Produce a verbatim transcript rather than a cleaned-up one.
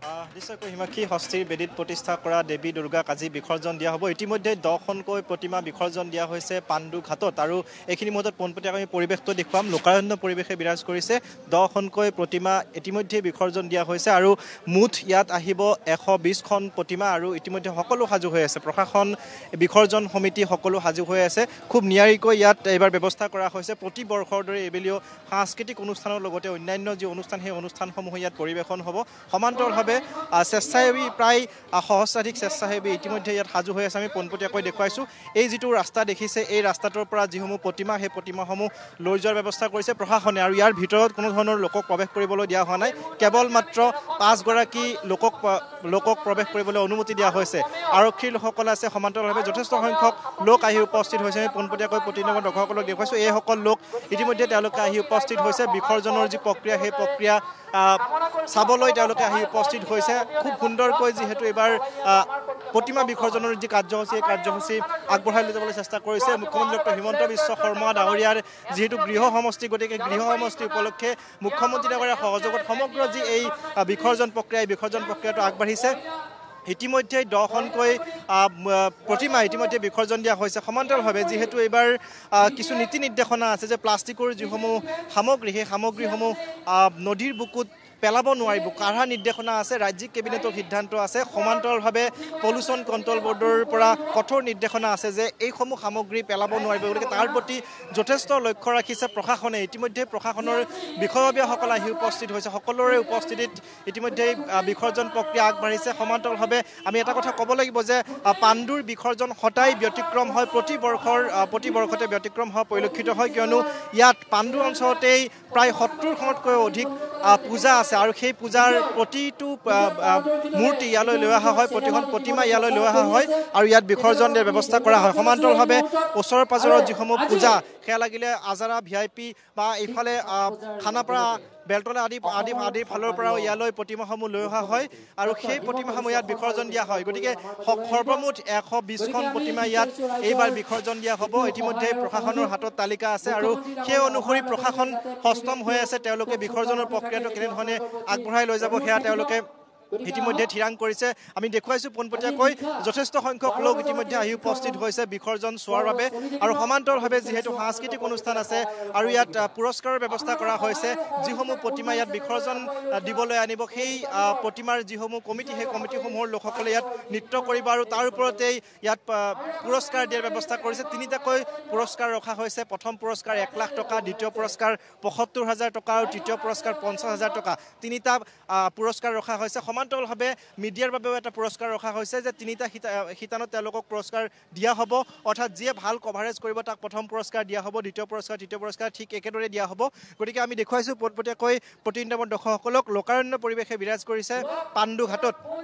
নিশ্চয়কৈ হিমাক্ষী হস্তিৰ বেদীত প্ৰতিষ্ঠা কৰা দেৱী দুৰ্গাক আজি বিসৰ্জন দিয়া হ'ব। ইতিমধ্যে দহখনকৈ প্ৰতিমা বিসৰ্জন দিয়া হৈছে পাণ্ডু ঘাটত আৰু এইখিনি মুহূৰ্তত পোনপটীয়াকৈ আমি পৰিৱেশটো দেখুৱাম। লোকাৰণ্য পৰিৱেশে বিৰাজ কৰিছে। দহখনকৈ প্ৰতিমা ইতিমধ্যে বিসৰ্জন দিয়া হৈছে আৰু মুঠ ইয়াত আহিব এশ বিছখন প্ৰতিমা আৰু ইতিমধ্যে সকলো সাজু হৈ আছে। প্ৰশাসন বিসৰ্জন সমিতি সকলো সাজু হৈ আছে। খুব নিয়াৰিকৈ ইয়াত এইবাৰ ব্যৱস্থা কৰা হৈছে। প্ৰতি বৰ্ষৰ দৰে এইবেলিও সাংস্কৃতিক অনুষ্ঠানৰ লগতে অন্যান্য যি অনুষ্ঠান সেই অনুষ্ঠানসমূহ ইয়াত পৰিৱেশন হ'ব। সমান্তৰালভাৱে স্বেচ্ছাসেৱী প্ৰায় সহস্ৰাধিক স্বেচ্ছাসেৱী ইতিমধ্যে ইয়াত সাজু হৈ আছে। আমি পোনপটীয়াকৈ দেখুৱাইছোঁ। এই যিটো ৰাস্তা দেখিছে এই ৰাস্তাটোৰ পৰা যিসমূহ প্ৰতিমা সেই প্ৰতিমাসমূহ লৈ যোৱাৰ ব্যৱস্থা কৰিছে প্ৰশাসনে আৰু ইয়াৰ ভিতৰত কোনো ধৰণৰ লোকক প্ৰৱেশ কৰিবলৈ দিয়া হোৱা নাই। কেৱল মাত্ৰ পাঁচগৰাকী লোকক লোকক প্ৰৱেশ কৰিবলৈ অনুমতি দিয়া হৈছে। আৰক্ষীৰ লোকসকল আছে। সমান্তৰালভাৱে যথেষ্ট সংখ্যক লোক আহি উপস্থিত হৈছে। আমি পোনপটীয়াকৈ প্ৰতিনিধি দৰ্শকসকলক দেখুৱাইছোঁ। এইসকল লোক ইতিমধ্যে তেওঁলোকে আহি উপস্থিত হৈছে। বিসৰ্জনৰ যি প্ৰক্ৰিয়া সেই প্ৰক্ৰিয়া চাবলৈ তেওঁলোকে আহি উপস্থিত হৈছে। খুব সুন্দৰকৈ যিহেতু এইবাৰ প্ৰতিমা বিসৰ্জনৰ যি কাৰ্যসূচী এই কাৰ্যসূচী আগবঢ়াই লৈ যাবলৈ চেষ্টা কৰিছে মুখ্যমন্ত্ৰী ডক্টৰ হিমন্ত বিশ্ব শৰ্মা ডাঙৰীয়াৰ যিহেতু গৃহ সমষ্টি, গতিকে গৃহ সমষ্টি উপলক্ষে মুখ্যমন্ত্ৰী ডাঙৰীয়াৰ সহযোগত সমগ্ৰ যি এই বিসৰ্জন প্ৰক্ৰিয়া এই বিসৰ্জন প্ৰক্ৰিয়াটো আগবাঢ়িছে। ইতিমধ্যে দহখনকৈ প্ৰতিমা ইতিমধ্যে বিসৰ্জন দিয়া হৈছে। সমান্তৰালভাৱে যিহেতু এইবাৰ কিছু নীতি নিৰ্দেশনা আছে যে প্লাষ্টিকৰ যিসমূহ সামগ্ৰী সেই সামগ্ৰীসমূহ নদীৰ বুকুত পেলাব নোৱাৰিব। কাঢ়া নিৰ্দেশনা আছে। ৰাজ্যিক কেবিনেটৰ সিদ্ধান্ত আছে। সমান্তৰালভাৱে পলিউশ্যন কণ্ট্ৰল বৰ্ডৰ পৰা কঠোৰ নিৰ্দেশনা আছে যে এইসমূহ সামগ্ৰী পেলাব নোৱাৰিব। গতিকে তাৰ প্ৰতি যথেষ্ট লক্ষ্য ৰাখিছে প্ৰশাসনে। ইতিমধ্যে প্ৰশাসনৰ বিষয়ববীয়াসকল আহি উপস্থিত হৈছে। সকলোৰে উপস্থিতিত ইতিমধ্যে বিসৰ্জন প্ৰক্ৰিয়া আগবাঢ়িছে। সমান্তৰালভাৱে আমি এটা কথা ক'ব লাগিব যে পাণ্ডুৰ বিসৰ্জন সদায় ব্যতিক্ৰম হয়। প্ৰতি বৰ্ষৰ প্ৰতি বৰ্ষতে ব্যতিক্ৰম হোৱা পৰিলক্ষিত হয়। কিয়নো ইয়াত পাণ্ডু অঞ্চলতেই প্ৰায় সত্তৰখনতকৈও অধিক পূজা আছে আৰু সেই পূজাৰ প্ৰতিটো মূৰ্তি ইয়ালৈ লৈ অহা হয়। প্ৰতিখন প্ৰতিমা ইয়ালৈ লৈ অহা হয় আৰু ইয়াত বিসৰ্জন দিয়াৰ ব্যৱস্থা কৰা হয়। সমান্তৰালভাৱে ওচৰৰ পাজৰৰ যিসমূহ পূজা সেয়া লাগিলে আজাৰা ভি আই পি বা এইফালে খানাপাৰা বেলতলা আদি আদি আদিৰ ফালৰ পৰাও ইয়ালৈ প্ৰতিমাসমূহ লৈ অহা হয় আৰু সেই প্ৰতিমাসমূহ ইয়াত বিসৰ্জন দিয়া হয়। গতিকে সৰ্বমুঠ এশ বিছখন প্ৰতিমা ইয়াত এইবাৰ বিসৰ্জন দিয়া হ'ব। ইতিমধ্যে প্ৰশাসনৰ হাতত তালিকা আছে আৰু সেই অনুসৰি প্ৰশাসন সষ্টম হৈ আছে। তেওঁলোকে বিসৰ্জনৰ প্ৰক্ৰিয়াটো কেনেধৰণে আগবঢ়াই লৈ যাব সেয়া তেওঁলোকে ইতিমধ্যে থিৰাং কৰিছে। আমি দেখুৱাইছোঁ পোনপটীয়াকৈ যথেষ্ট সংখ্যক লোক ইতিমধ্যে আহি উপস্থিত হৈছে বিসৰ্জন চোৱাৰ বাবে আৰু সমান্তৰালভাৱে যিহেতু সাংস্কৃতিক অনুষ্ঠান আছে আৰু ইয়াত পুৰস্কাৰৰ ব্যৱস্থা কৰা হৈছে। যিসমূহ প্ৰতিমা ইয়াত বিসৰ্জন দিবলৈ আনিব সেই প্ৰতিমাৰ যিসমূহ কমিটি সেই কমিটিসমূহৰ লোকসকলে ইয়াত নৃত্য কৰিব আৰু তাৰ ওপৰতেই ইয়াত পুৰস্কাৰ দিয়াৰ ব্যৱস্থা কৰিছে। তিনিটাকৈ পুৰস্কাৰ ৰখা হৈছে। প্ৰথম পুৰস্কাৰ এক লাখ টকা, দ্বিতীয় পুৰস্কাৰ পঁয়সত্তৰ হাজাৰ টকা আৰু তৃতীয় পুৰস্কাৰ পঞ্চাছ হাজাৰ টকা। তিনিটা পুৰস্কাৰ ৰখা হৈছে। সমান্তৰালভাৱে মিডিয়াৰ বাবেও এটা পুৰস্কাৰ ৰখা হৈছে যে তিনিটা শিতানত তেওঁলোকক পুৰস্কাৰ দিয়া হ'ব। অৰ্থাৎ যিয়ে ভাল কভাৰেজ কৰিব তাক প্ৰথম পুৰস্কাৰ দিয়া হ'ব, দ্বিতীয় পুৰস্কাৰ তৃতীয় পুৰস্কাৰ ঠিক একেদৰে দিয়া হ'ব। গতিকে আমি দেখুৱাইছোঁ পোনপটীয়াকৈ প্ৰতিনিধি দৰ্শকসকলক লোকাৰণ্য পৰিৱেশে বিৰাজ কৰিছে পাণ্ডু ঘাটত।